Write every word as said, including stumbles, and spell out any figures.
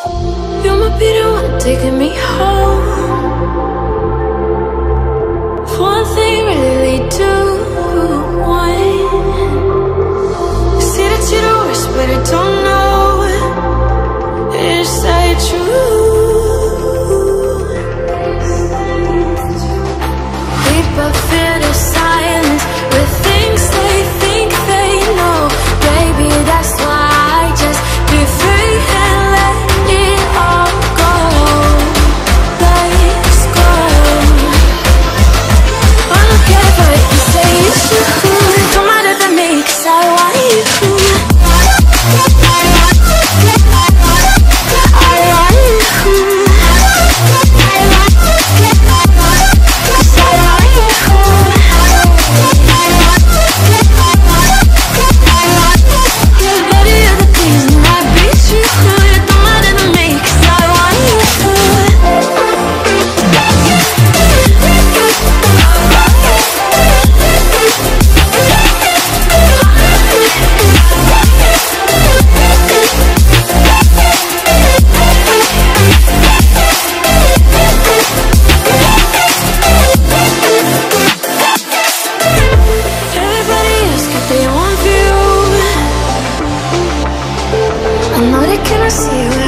You might be the one taking me home. For one thing, really do want. See that you're the worst, but I don't know. Is that true? We both feel the silence with things they think they know. Baby, that's why I just be free and let it all go. Let's go. I don't care what you say, it's true. Come out of me, 'cause I want you. I know they cannot see you.